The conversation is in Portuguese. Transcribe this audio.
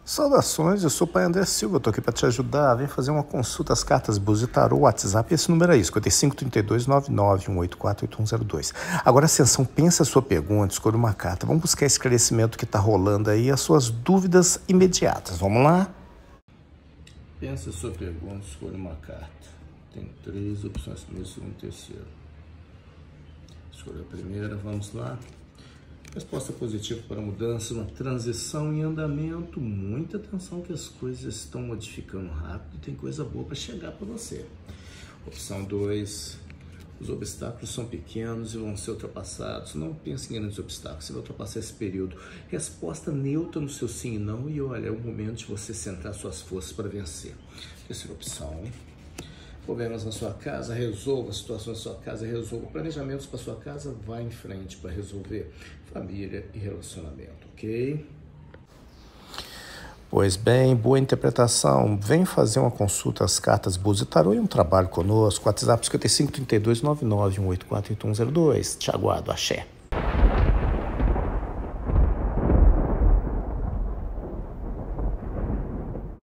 Saudações, eu sou o Pai André Silva, estou aqui para te ajudar. Vem fazer uma consulta às cartas Búzios e Tarô, WhatsApp, esse número aí, 553299184102. Agora, atenção, pensa a sua pergunta, escolha uma carta. Vamos buscar esclarecimento que está rolando aí, as suas dúvidas imediatas. Vamos lá? Pensa a sua pergunta, escolha uma carta. Tem 3 opções, primeiro, segundo e terceiro. Escolha a primeira, vamos lá. Resposta positiva para mudança, uma transição em andamento. Muita atenção que as coisas estão modificando rápido e tem coisa boa para chegar para você. Opção 2, os obstáculos são pequenos e vão ser ultrapassados. Não pense em grandes obstáculos, você vai ultrapassar esse período. Resposta neutra no seu sim e não e olha, é o momento de você centrar suas forças para vencer. Terceira opção, problemas na sua casa, resolva situações na sua casa, resolva planejamentos para sua casa, vá em frente para resolver família e relacionamento, ok? Pois bem, boa interpretação. Vem fazer uma consulta às cartas Búzios e Tarô e um trabalho conosco. WhatsApp 553299184102. Te aguardo, axé.